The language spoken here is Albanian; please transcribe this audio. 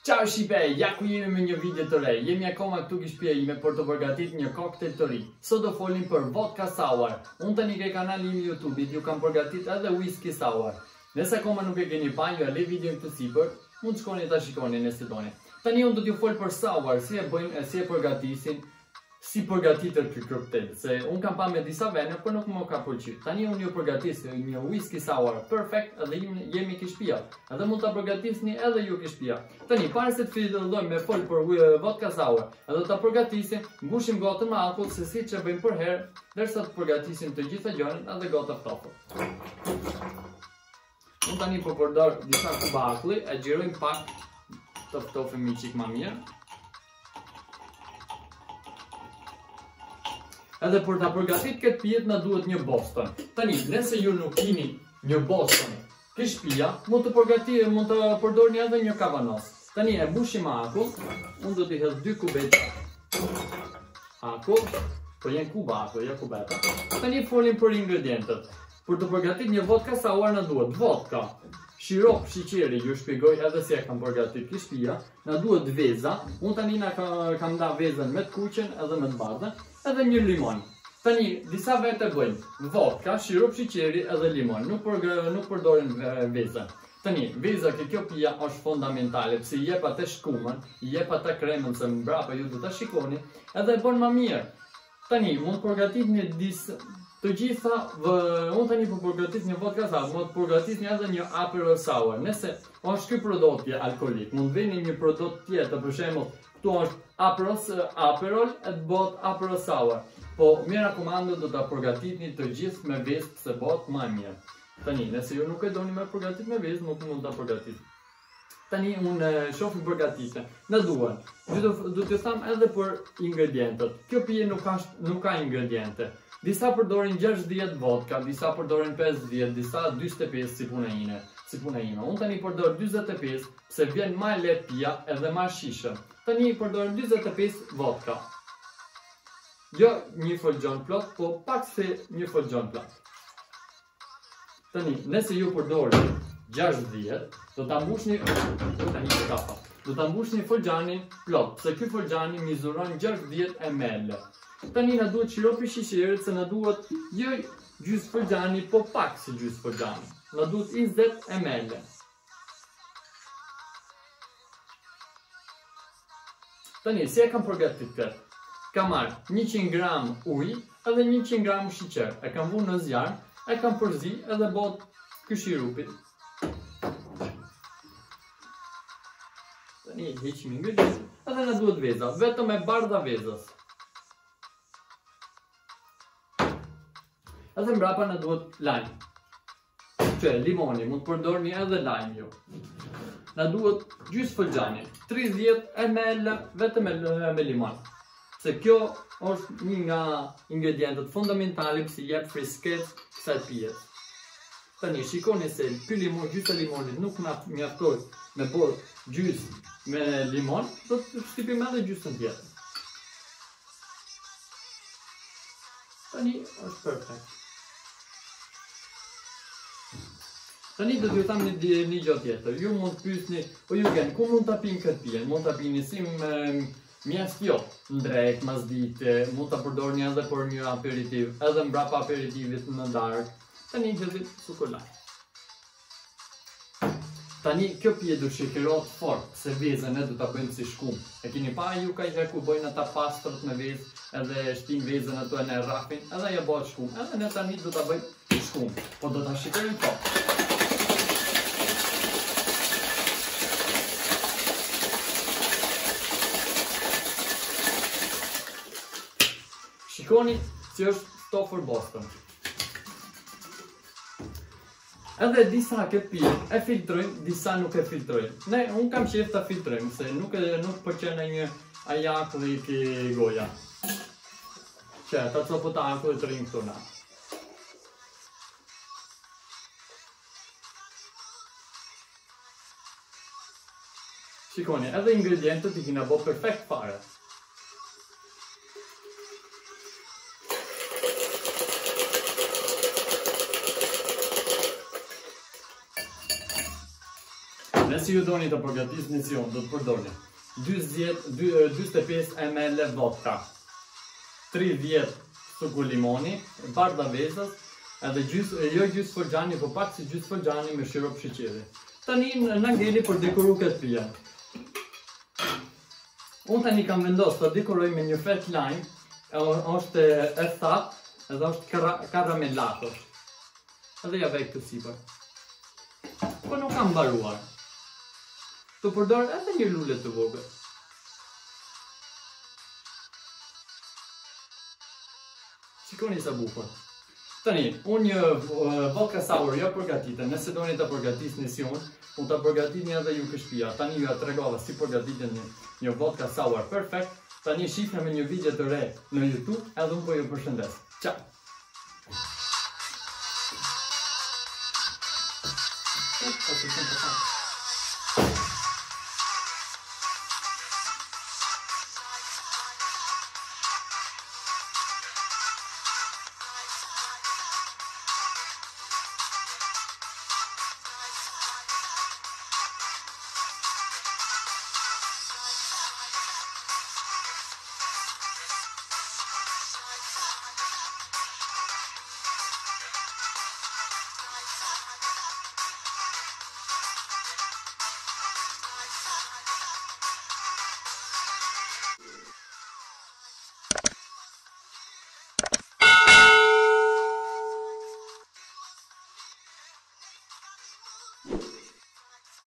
Ciao shqipej, ja ku jemi me një video të re. Jemi akoma këtu ke shtëpia ime për të përgatitur një koktel të ri. Sot do folim për vodka sour. Unë tani ke kanali im YouTube, ju kam përgatitur edhe whisky sour. Nëse akoma nuk e keni parë, ju le videon këtu sipër, mund të shkoni ta shikoni nëse doni. Tani unë do t'ju fol për sour, si e bëjmë, si e përgatisin, si përgatitet ky koktel. Se unë kam pa me disa vene, por nuk më ka pëlqyer. Tani unë ju përgatis një whisky sour perfect, edhe jemi ke shtëpia. Edhe mund ta përgatisni edhe ju ke shtëpia. Tani para se të fillojmë me fol për vodka sour, edhe ta përgatisim, mbushim gotën me akull se siç e bëjmë për herë, derisa të përgatisim të gjitha gjërat edhe gota ftofër. Unë tani po përdor disa kuba akulli, e xhirojmë pak të ftofëm një çik më mirë. Edhe për ta përgatitur këtë pijet na duhet një Boston. Tani, nëse ju nuk keni një Boston ke shtëpia, mund të përdorni edhe një kavanos. Tani e mbushim me akull. Unë do t'i hedh 2 kubeta akull, po janë kuba akull, ja kubeta. Tani folim për ingredientet. Për të përgatitur një vodka sour na duhet vodka, shirop sheqeri, ju shpjegoj edhe si e kam përgatitur ke shtëpia, na duhet veza. Unë tani kam nda vezën me të kuqen edhe me të bardhën. Edhe një limon. Tani, disa vete bëjnë vodka, shirop sheqeri edhe limon. Nuk përdorin vezën. Tani, veza ke kjo pija është fondamentale, pse i jep atë shkumën, i jep atë kremën se mbrapa ju do ta shikoni, edhe e bën më mirë. Tani, mund përgatitni të gjitha, unë tani po përgatis një vodka sour, mund të përgatisni edhe një Aperol sour. Nëse është ky prodott alkolik, mund vini një prodott tjetër, për shembull, këtu është Aperol e të bot Aperol sour. Po, mi rakomando do ta përgatitni të gjithë me vezë se bot më mirë. Tani, nëse ju nuk e doni me përgatit me vezë, nuk mund ta përgatit. Tani, unë shofi përgatitje. Në duan, du të tham edhe për ingredientet. Kjo pije nuk ka ingrediente. Disa përdorin 60 vodka, disa përdorin 50, disa 25 si puna ime. Unë tani përdor 45, se vjen më lehtë pija edhe më shishë. Tani përdor 45 vodka. Jo një folgjon plot, po pak se një folgjon plot. Tani, nëse ju përdorni 60, do ta mbushni folgjanin plot, se ky folgjani mizuron 60 ml. Tani na duhet shiropi sheqerit, se na duhet jo gjysmë folgjani, po pak se gjysmë folgjani. Na duhet 20 ml. Tani, si e kam përgatitur? Kam marrë 100 gram ujë edhe 100 gram sheqer. E kam vënë në zjarr, e kam përzi edhe bot ky shirupi. Tani heqim ingredientet, edhe na duhet veza, vetëm e bardha vezës. Edhe mbrapa na duhet lajm. Që limoni, mund të përdorni edhe lajm ju. Na duhet gjysmë folgjani, 30 ml vetëm me limon. Se kjo është një nga ingredientet fundamentale që jep fresket kësaj pije. Tani shikoni se ky limon, gjysma e limonit nuk na mjaftoi me bërë gjysmë me limon, do të shtypim edhe gjysmën tjetër. Tani është perfekt. Tani do t'ju tham një gjë tjetër. Ju mund të pyesni, po ju gjen, ku mund ta pini këtë pije? Mund ta pini si mjesht jo, ndrek, masdite, mund ta përdorni edhe për një aperitiv, edhe mbrapa aperitivit në darkë. Tani hedhit sukolat. Tani kjo pije do sheqerohet fort, se vezën ne do ta bëjmë si shkum. E keni pa ju ka ku bojnë ata pastrat me vezë, edhe shtin vezën ato në rrafin, edhe ja bëhet shkum. Edhe ne tani do ta bëjmë shkum, po do ta sheqerojmë fort. Shikoni si është ftofër Boston. Edhe disa këtë pije e filtrojnë, disa nuk e filtrojnë. Unë kam qef ta filtrojmë, se nuk pëlqen një ajakulli ke goja. Që ta copota akulli të rinë këtu na. Shikoni, edhe ingredientet i kina bo perfekt fare. Nëse ju doni të përgatisni si unë, do të përdorni 45 ml vodka, 30 suku limoni, bardha vezës, edhe jo gjysë fërgjani, po pak si gjysë fërgjani me shirop sheqeri. Tani në ngeli për dekoru këtë pija. Unë tani kam vendosur të dekoroj me një fet lime, është e thatë edhe është karamellato. Edhe ja vej këtë sipër. Po nuk kam mbaruar. Të përdor edhe një lule të vogël. Shikoni sa bukur. Tani, unë një vodka sour jo përgatite, nëse doni të përgatisni si unë të përgatitni edhe ju këshpia. Tani ju ja tregova si përgatitni një vodka sour perfect. Tani shifni me një video të re në YouTube, edhe unë po ju përshëndes. Ciao!